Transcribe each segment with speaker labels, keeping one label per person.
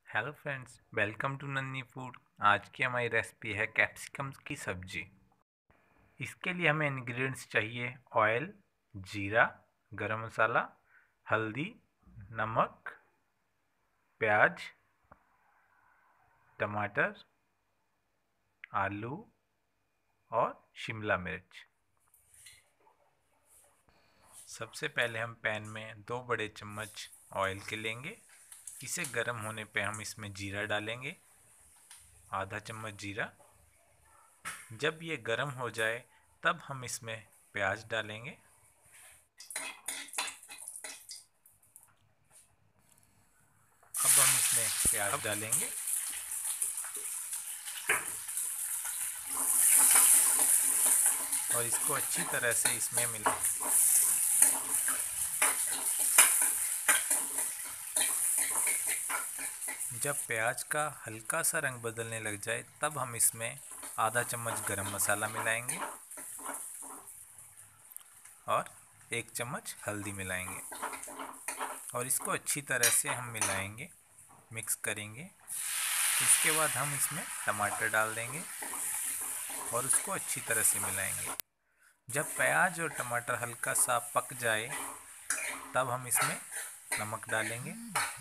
Speaker 1: Hello friends, welcome to Nanni Food. आज की हमारी रेसिपी है कैप्सिकम की सब्जी। इसके लिए हमें इंग्रेडिएंट्स चाहिए: ऑयल, जीरा, गरम मसाला, हल्दी, नमक, प्याज, टमाटर, आलू और शिमला मिर्च। सबसे पहले हम पैन में 2 बड़े चम्मच ऑयल के लेंगे। इसे गर्म होने पे हम इसमें जीरा डालेंगे, आधा चम्मच जीरा। जब ये गर्म हो जाए तब हम इसमें प्याज डालेंगे। अब हम इसमें प्याज डालेंगे और इसको अच्छी तरह से इसमें मिला। जब प्याज का हल्का सा रंग बदलने लग जाए तब हम इसमें आधा चम्मच गरम मसाला मिलाएंगे और 1 चम्मच हल्दी मिलाएंगे और इसको अच्छी तरह से हम मिलाएंगे, मिक्स करेंगे। इसके बाद हम इसमें टमाटर डाल देंगे और उसको अच्छी तरह से मिलाएंगे। जब प्याज और टमाटर हल्का सा पक जाए तब हम इसमें नमक डालेंगे।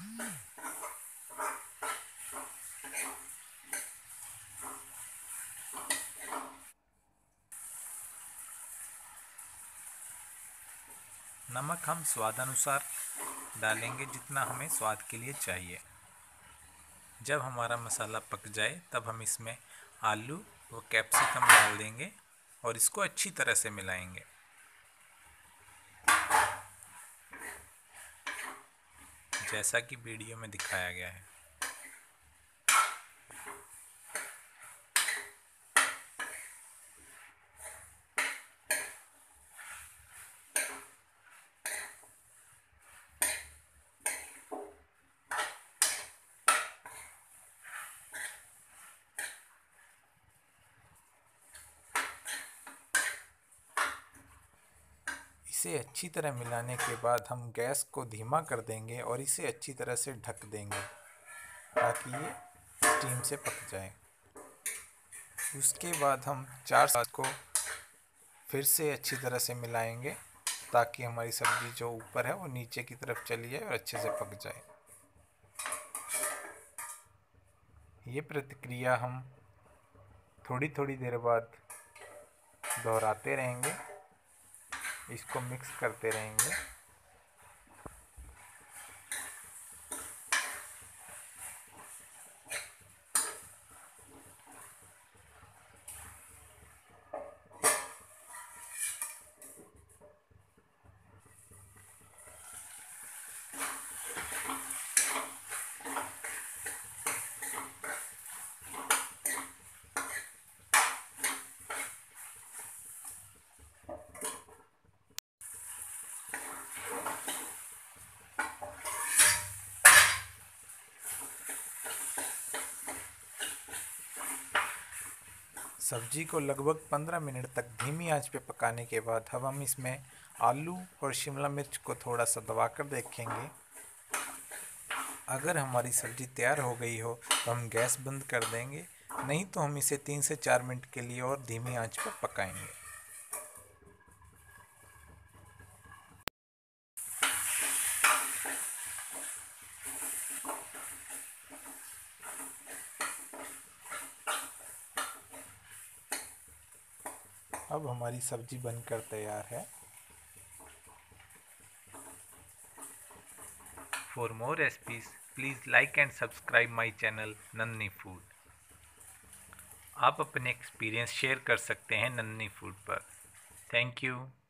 Speaker 1: नमक हम स्वादानुसार डालेंगे, जितना हमें स्वाद के लिए चाहिए। जब हमारा मसाला पक जाए तब हम इसमें आलू व कैप्सिकम डाल देंगे और इसको अच्छी तरह से मिलाएंगे। जैसा कि वीडियो में दिखाया गया है। इसे अच्छी तरह मिलाने के बाद हम गैस को धीमा कर देंगे और इसे अच्छी तरह से ढक देंगे ताकि ये स्टीम से पक जाए। उसके बाद हम 4 को फिर से अच्छी तरह से मिलाएंगे ताकि हमारी सब्ज़ी जो ऊपर है वो नीचे की तरफ चली जाए और अच्छे से पक जाए। ये प्रतिक्रिया हम थोड़ी थोड़ी देर बाद दोहराते रहेंगे, इसको मिक्स करते रहेंगे। सब्जी को लगभग 15 मिनट तक धीमी आंच पे पकाने के बाद अब हम इसमें आलू और शिमला मिर्च को थोड़ा सा दबाकर देखेंगे। अगर हमारी सब्ज़ी तैयार हो गई हो तो हम गैस बंद कर देंगे, नहीं तो हम इसे 3 से 4 मिनट के लिए और धीमी आंच पर पकाएंगे। अब हमारी सब्ज़ी बनकर तैयार है। For more recipes please like and subscribe my channel Nanni Food. आप अपने एक्सपीरियंस शेयर कर सकते हैं नन्नी फूड पर। Thank you.